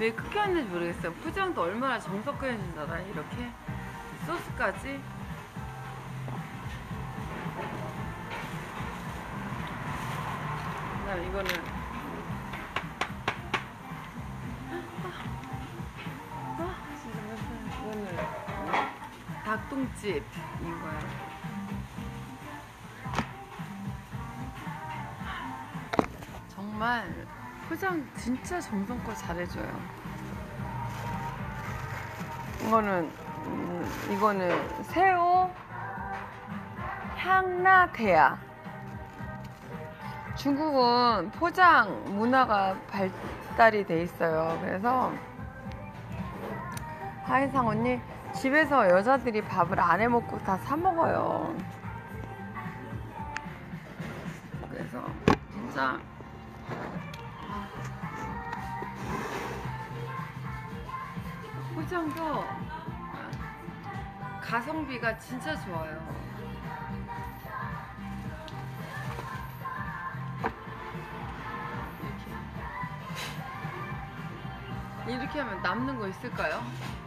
왜 그렇게 하는지 모르겠어요. 포장도 얼마나 정성껏 해준 줄 알아. 이렇게 소스까지. 그다음 이거는 진짜 맛있어. 이거는 닭똥집 이거야. 정말 포장 진짜 정성껏 잘해줘요. 이거는 새우 향나대야. 중국은 포장 문화가 발달이 돼 있어요. 그래서 하이상 언니, 집에서 여자들이 밥을 안 해 먹고 다 사 먹어요. 그래서 진짜 포장도 가성비가 진짜 좋아요. 이렇게 하면 남는 거 있을까요?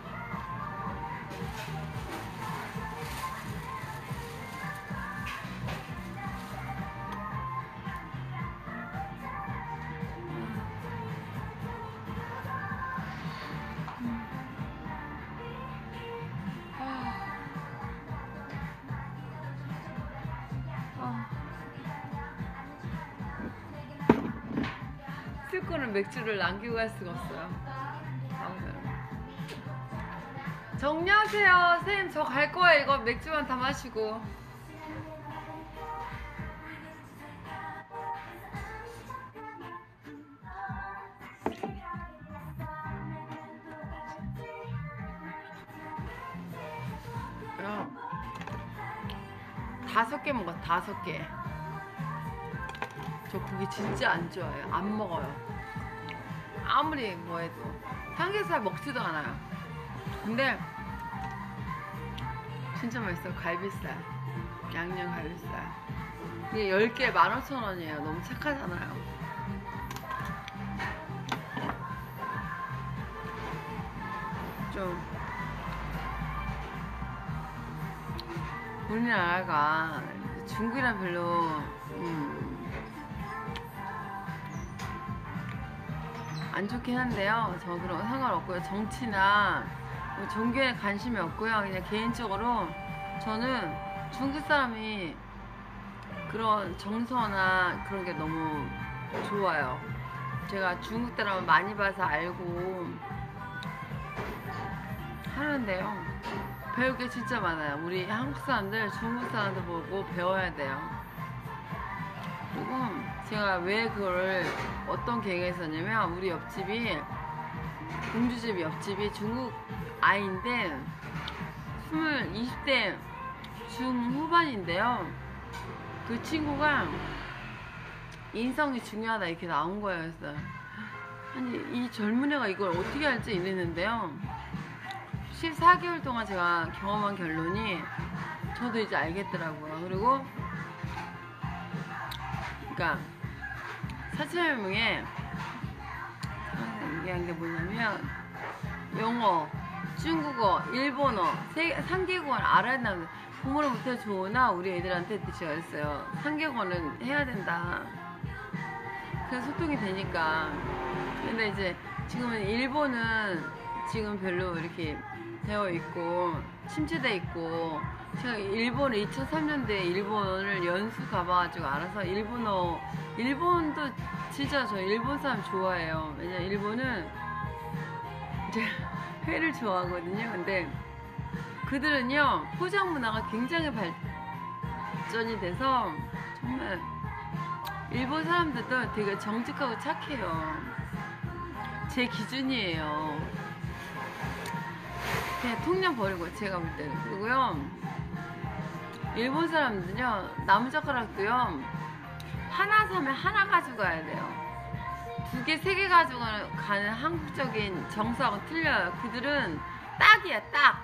쓸 거는 맥주를 남기고 갈 수가 없어요. 정리하세요. 선생님 저 갈 거예요. 이거 맥주만 다 마시고. 그럼 5개 먹어. 5개. 저 고기 진짜 안 좋아해요. 안 먹어요. 아무리 뭐 해도 삼겹살 먹지도 않아요. 근데 진짜 맛있어요. 갈비살, 양념 갈비살. 이게 10개에 15,000원이에요. 너무 착하잖아요. 좀 우리나라가 중국이랑 별로 안 좋긴 한데요. 저 그런 거 상관없고요. 정치나 뭐 종교에 관심이 없고요. 그냥 개인적으로 저는 중국 사람이 그런 정서나 그런 게 너무 좋아요. 제가 중국 드라마 많이 봐서 알고 하는데요. 배울 게 진짜 많아요. 우리 한국 사람들, 중국 사람들 보고 배워야 돼요. 그리고 제가 왜 그걸 어떤 계획에 있었냐면, 우리 옆집이, 공주집 옆집이 중국 아이인데 20대 중후반인데요. 그 친구가 인성이 중요하다 이렇게 나온 거예요. 그래서 아니 이 젊은 애가 이걸 어떻게 할지 이랬는데요. 14개월 동안 제가 경험한 결론이 저도 이제 알겠더라고요. 그리고 그러니까 사체설명에 얘기한 게 뭐냐면, 영어, 중국어, 일본어 3개국어를 알아야 된다는데, 공부를 못해 좋으나 우리 애들한테 제가 그랬어요. 3개국어는 해야 된다. 그래서 소통이 되니까. 근데 이제 지금은 일본은 지금 별로 이렇게 되어 있고 침체돼 있고, 제가 일본을 2003년도에 일본을 연수 가봐가지고 알아서 일본도 진짜 저 일본 사람 좋아해요. 왜냐면 일본은 제가 회를 좋아하거든요. 근데 그들은요 포장 문화가 굉장히 발전이 돼서 정말 일본 사람들도 되게 정직하고 착해요. 제 기준이에요. 그냥 통념 버리고, 제가 볼 때는. 그리고요 일본 사람들은요 나무젓가락도요 하나 사면 하나 가지고 가야 돼요. 2개, 3개 가지고 가는 한국적인 정서하고 틀려요. 그들은 딱이야, 딱.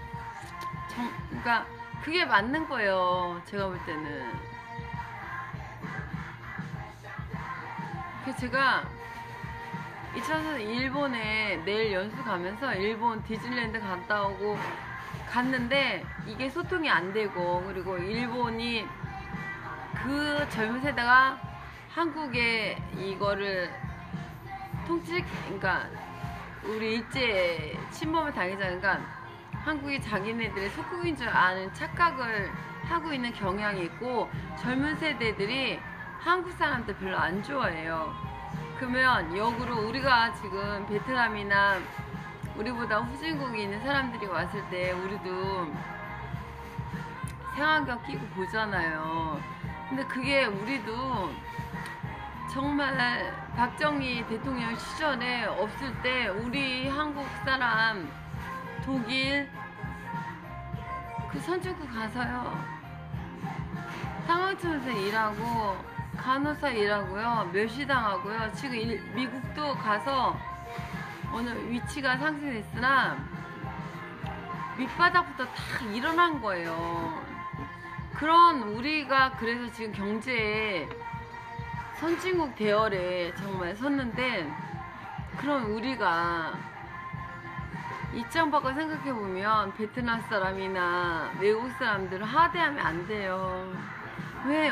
그러니까 그게 맞는 거예요. 제가 볼 때는. 그래서 제가 2004년 일본에 내일 연수 가면서 일본 디즈니랜드 갔다 오고 갔는데 이게 소통이 안 되고, 그리고 일본이 그 젊은 세대가 한국에 이거를 그러니까 우리 일제 침범을 당하자니까 한국이 자기네들의 속국인 줄 아는 착각을 하고 있는 경향이 있고, 젊은 세대들이 한국 사람들 별로 안 좋아해요. 그러면 역으로 우리가 지금 베트남이나 우리보다 후진국에 있는 사람들이 왔을 때 우리도 색안경 끼고 보잖아요. 근데 그게 우리도 정말 박정희 대통령 시절에 없을 때 우리 한국 사람 독일 그 선진국 가서요, 상황촌에서 일하고 간호사 일하고요, 멸시당하고요. 지금 미국도 가서 어느 위치가 상승했으나 밑바닥부터 다 일어난 거예요. 그런 우리가 그래서 지금 경제에 선진국 대열에 정말 섰는데, 그런 우리가 입장 바꿔 생각해보면 베트남 사람이나 외국 사람들을 하대하면 안 돼요. 왜?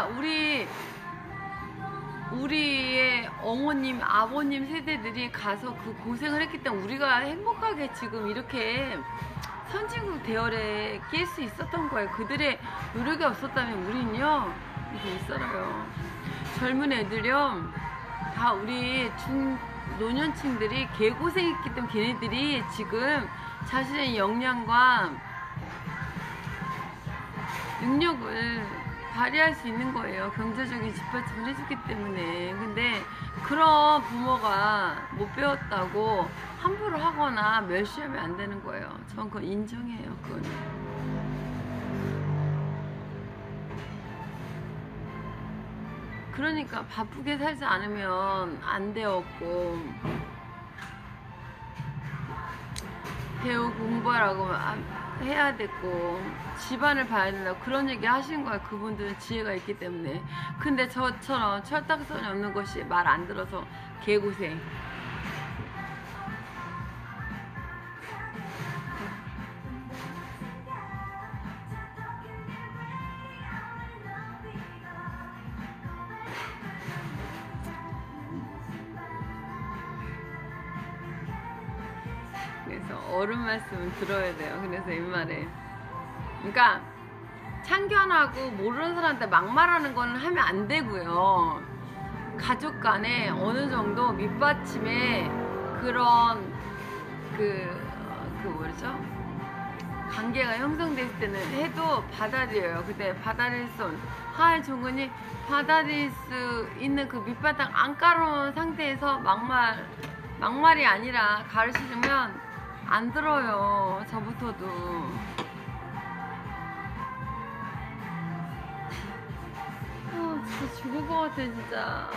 우리의 어머님, 아버님 세대들이 가서 그 고생을 했기 때문에 우리가 행복하게 지금 이렇게 선진국 대열에 낄 수 있었던 거예요. 그들의 노력이 없었다면 우린요, 이렇게 못 살아요. 젊은 애들요, 다 우리 노년층들이 개고생했기 때문에 걔네들이 지금 자신의 역량과 능력을 발휘할 수 있는 거예요. 경제적인 뒷받침을 해주기 때문에. 근데 그런 부모가 못 배웠다고 함부로 하거나 멸시하면 안 되는 거예요. 전 그건 인정해요. 그건. 그러니까 바쁘게 살지 않으면 안 되었고, 배우 공부하라고 해야 됐고, 집안을 봐야 된다, 그런 얘기 하시는 거야. 그분들은 지혜가 있기 때문에. 근데 저처럼 철딱선이 없는 것이 말 안 들어서 개고생. 그래서 어른 말씀을 들어야 돼요. 그래서 입말에, 그러니까 참견하고 모르는 사람한테 막말하는 거는 하면 안 되고요. 가족 간에 어느 정도 밑받침에 그런 뭐죠? 관계가 형성됐을 때는 해도 받아들여요. 근데 받아들일 수 없는, 하을 종근이 받아들일 수 있는 그 밑바닥 안 깔아놓은 상태에서 막말이 아니라 가르치면 안 들어요. 저부터도. 진짜 죽을 것 같아, 진짜.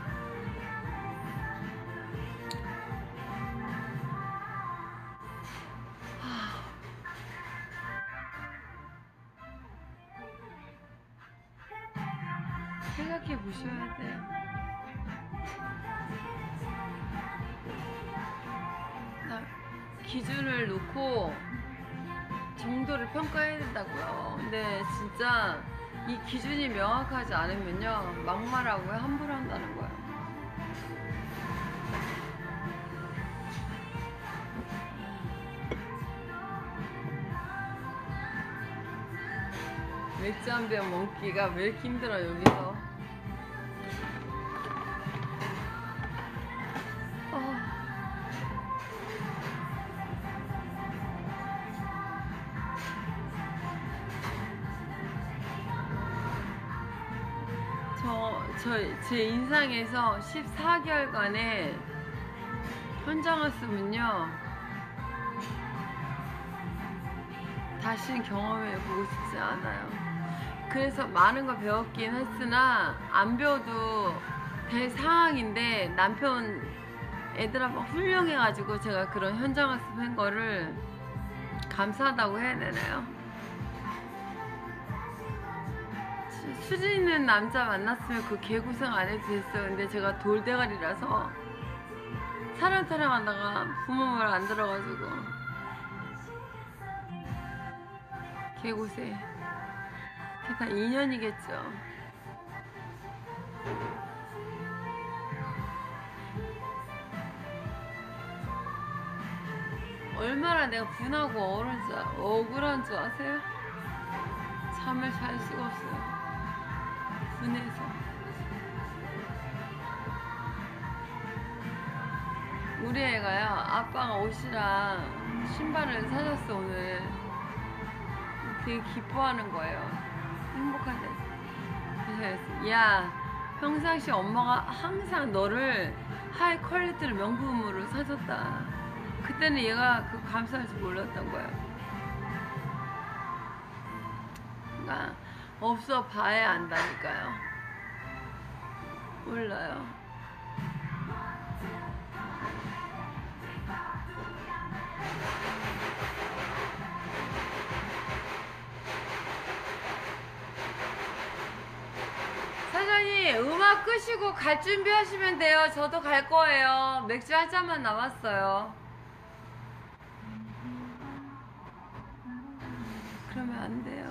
생각해 보셔야 돼요. 기준을 놓고 정도를 평가해야 된다고요. 근데 진짜 이 기준이 명확하지 않으면요, 막말하고요, 함부로 한다는 거예요. 맥주 한 병 먹기가 왜 이렇게 힘들어, 여기서. 제 인상에서 14개월간의 현장 왔으면요, 다시는 경험해보고 싶지 않아요. 그래서 많은 걸 배웠긴 했으나 안 배워도 될 상황인데, 남편 애들하고 훌륭해가지고 제가 그런 현장 학습 한 거를 감사하다고 해야 되나요? 수준 있는 남자 만났으면 그 개고생 안 해도 됐어요. 근데 제가 돌대가리라서 사람 타령하다가 부모 말 안 들어가지고 개고생. 그게 다 인연이겠죠. 얼마나 내가 분하고 억울한 줄 아세요? 잠을 잘 수가 없어요. 분해서. 우리 애가요, 아빠가 옷이랑 신발을 사줬어 오늘. 되게 기뻐하는 거예요. 행복하대. 그래서 야, 평상시 엄마가 항상 너를 하이 퀄리티로 명품으로 사줬다. 그때는 얘가 그 감사할 줄 몰랐던 거예요. 그러니까 없어 봐야 안다니까요. 몰라요. 사장님, 음악 끄시고 갈 준비하시면 돼요. 저도 갈 거예요. 맥주 한 잔만 남았어요. 그러면 안 돼요.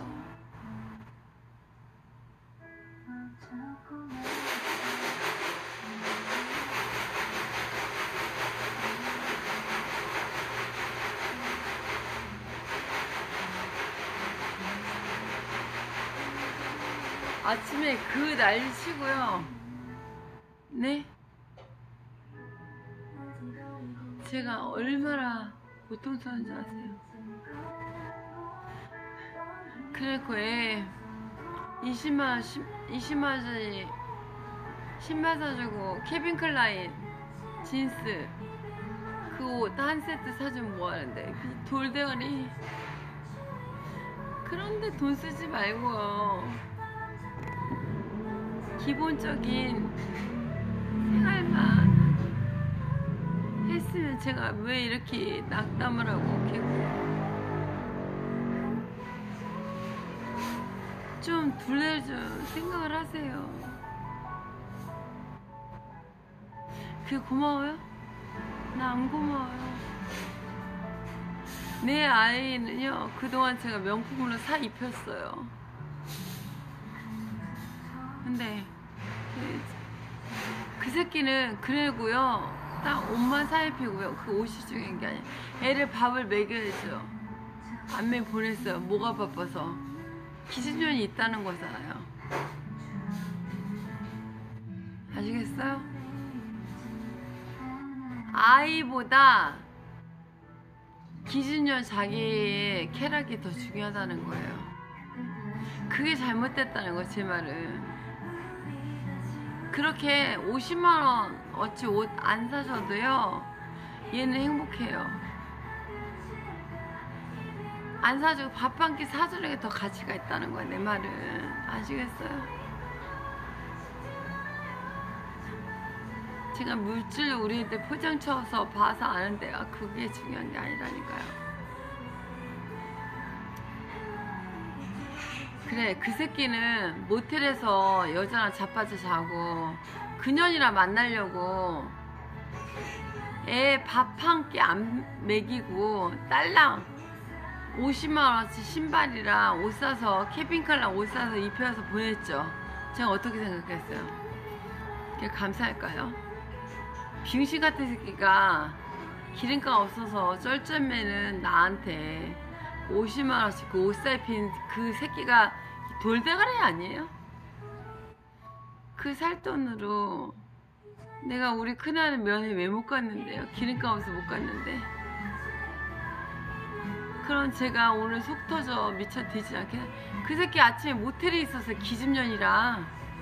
아침에 그 난리 치고요. 네? 제가 얼마나 고통스러운지 아세요? 그래갖고 애 20만원짜리 신발 사주고 케빈 클라인 진스 그 옷 한 세트 사주면 뭐하는데 돌대가리. 그런데 돈 쓰지 말고요. 기본적인 생활만 했으면 제가 왜 이렇게 낙담을 하고 좀 둘레 좀 생각을 하세요. 그게 고마워요? 나 안 고마워요. 내 아이는요, 그동안 제가 명품으로 사 입혔어요. 근데 그 새끼는 그래고요, 딱 옷만 사 입히고요. 그 옷이 중요한 게 아니에요. 애를 밥을 먹여야죠. 안 먹여 보냈어요. 뭐가 바빠서. 기준년이 있다는 거잖아요. 아시겠어요? 아이보다 기준년 자기의 쾌락이 더 중요하다는 거예요. 그게 잘못됐다는 거예요, 제 말은. 그렇게 50만원 어치 옷 안 사줘도요, 얘는 행복해요. 안 사주고 밥 한 끼 사주는 게 더 가치가 있다는 거예요, 내 말은. 아시겠어요? 제가 물질로 우리한테 포장 쳐서 봐서 아는데요, 그게 중요한 게 아니라니까요. 그래, 그 새끼는 모텔에서 여자랑 자빠져 자고 그년이랑 만나려고 애 밥 한 끼 안 먹이고 딸랑 50만원어치 신발이랑 옷 사서 캠핑카랑 옷 사서 입혀서 보냈죠. 제가 어떻게 생각했어요? 그게 감사할까요? 병신 같은 새끼가 기름값 없어서 쩔쩔매는 나한테 50만원씩 그 옷 사입힌 그 새끼가 돌대가리 아니에요? 그 살돈으로 내가 우리 큰아들 면회 왜 못 갔는데요? 기름값 없어서 못 갔는데. 그럼 제가 오늘 속 터져 미쳐 뒤지 않게. 그 새끼 아침에 모텔에 있어서 기집년이랑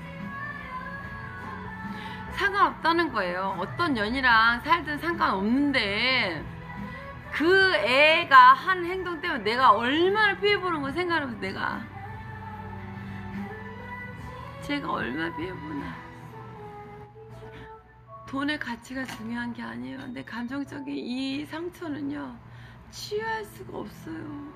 상관없다는 거예요. 어떤 년이랑 살든 상관없는데 그 애가 한 행동 때문에 내가 얼마나 피해보는 거 생각하면서 제가 얼마나 피해보나. 돈의 가치가 중요한 게 아니에요. 내 감정적인 이 상처는요, 치유할 수가 없어요.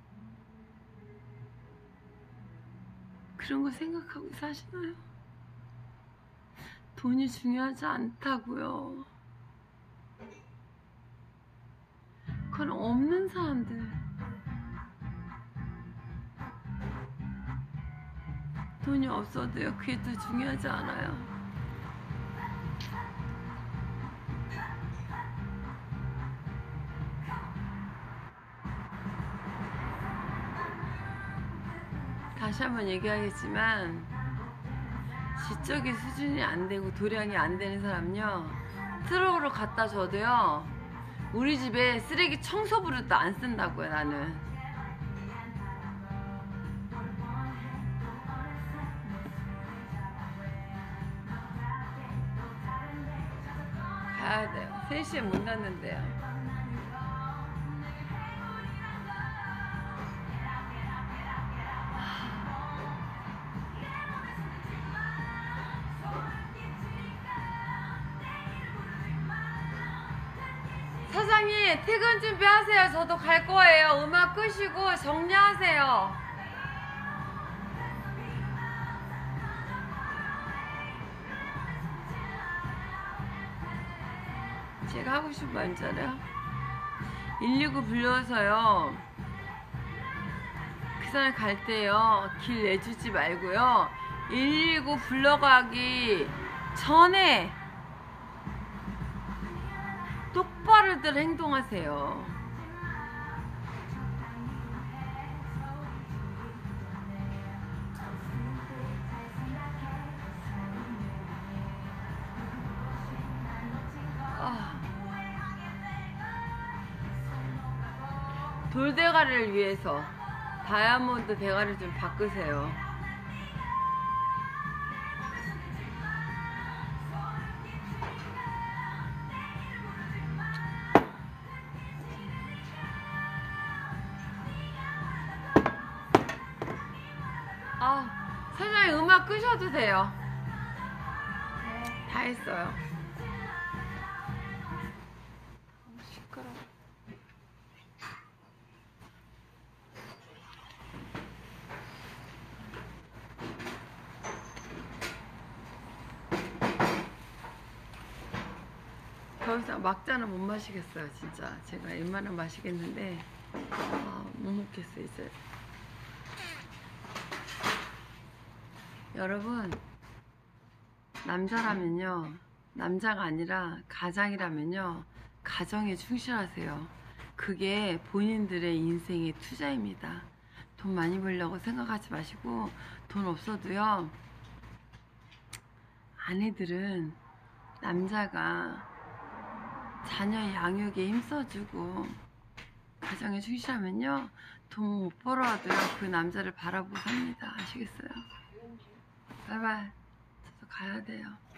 그런 거 생각하고 사시나요? 돈이 중요하지 않다고요. 그건 없는 사람들. 돈이 없어도요, 그게 더 중요하지 않아요. 다시 한번 얘기하겠지만, 지적인 수준이 안 되고 도량이 안 되는 사람요, 트럭으로 갖다 줘도요, 우리 집에 쓰레기 청소부로도 안 쓴다고요. 나는 가야 돼요. 3시에 문 닫는데요. 사장님, 퇴근 준비하세요. 저도 갈 거예요. 음악 끄시고 정리하세요. 제가 하고 싶은 말 있잖아요. 119 불러서요, 그 사람 갈 때요, 길 내주지 말고요, 119 불러가기 전에 똑바로들 행동하세요. 돌대가리를 위해서 다이아몬드 대가리 좀 바꾸세요. 사장님, 음악 끄셔도 돼요. 다 했어요. 시끄러워. 더 이상 막자는 못 마시겠어요. 진짜 제가 웬만하면 마시겠는데 못 먹겠어요 이제. 여러분, 남자라면요, 남자가 아니라 가장이라면요, 가정에 충실하세요. 그게 본인들의 인생의 투자입니다. 돈 많이 벌려고 생각하지 마시고, 돈 없어도요, 아내들은 남자가 자녀 양육에 힘써주고 가정에 충실하면요, 돈 못 벌어도요, 그 남자를 바라보고 삽니다. 아시겠어요? 바이바이. 저도 가야 돼요.